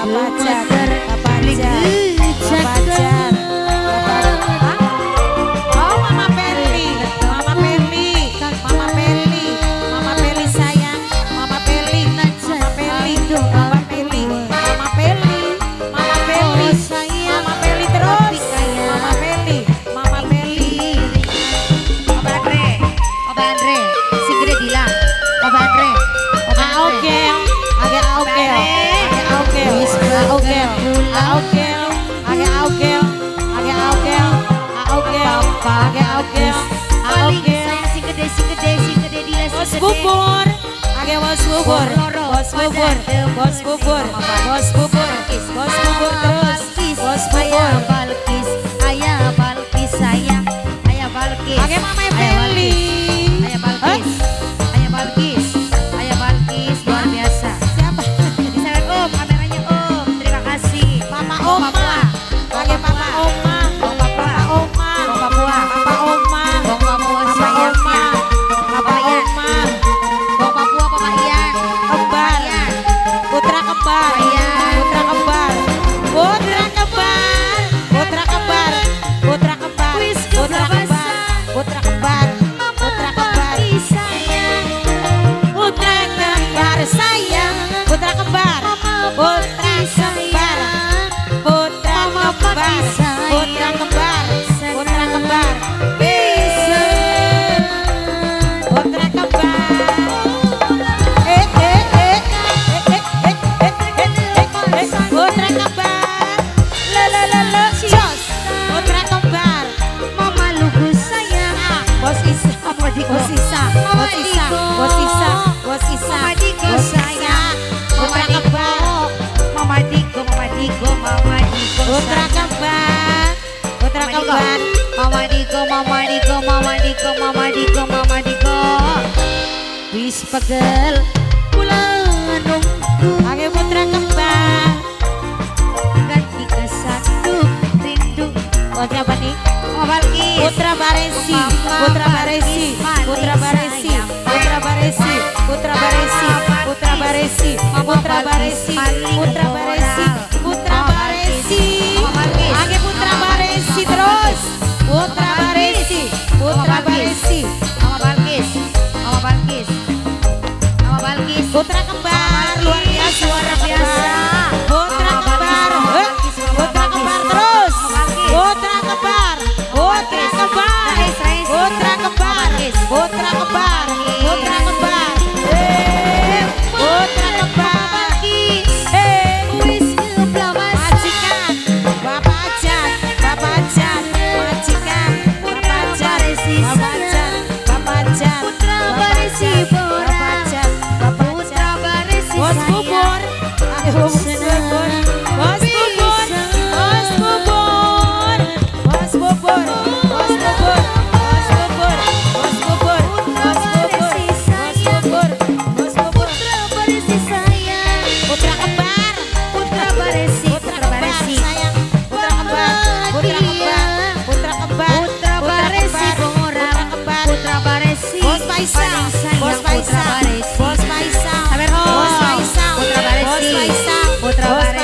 Wis pegel kula nunggu Age putra kembar ganti kesatu rindu. Oh siapa nih? Balkis Putra Baresi, Putra Baresi, Putra Baresi, Putra Baresi, Putra Baresi, Putra Baresi, Putra Baresi, Putra Baresi, Putra Baresi. Age Putra Baresi terus. Putra Baresi, Putra Baresi. Mama Balkis, Mama Balkis, Mama Balkis. Putra kembar luar biasa, luar biasa. Putra kembar, putra kembar terus. Putra kembar, putra kembar, putra kembar, putra kembar, putra kembar. Putra kembar. Wis keblawas Majikan, Bapak Ajan, Bapak Ajan, majikan, Bapak Ajan, Bapak Ajan, Bapak Ajan, Putra Baresi Bapak Ajan, Bapak Putra Baresi Bos bubur, bos bubur, bos bubur, bos bubur, bos bubur, bos bubur, bos bubur, bos bubur, bos bubur, bos bubur, bos bubur. Putra Baresi sayang, Putra kembar, Putra Baresi, putra kembar sayang, putra kembar, putra kembar, putra kembar, Putra Baresi putra kembar, Putra Baresi Bos Faisal, Bos Faisal, Bos Faisal, Sabar, Bos Faisal, Putra Baresi, Bos Faisal, Putra Bos Baresi.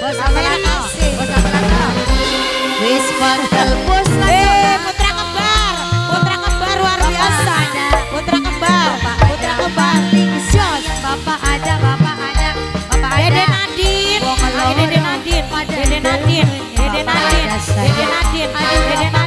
Bos Amelano. Bos Amelano. Wis pantel bos putra kembar luar biasa. Putra kembar Bapak ada, Bapak ada, Bapak ada. Dede Nadine, Dede Nadine, Dede Nadine, Dede Nadine, Dede Nadine, Dede Nadine.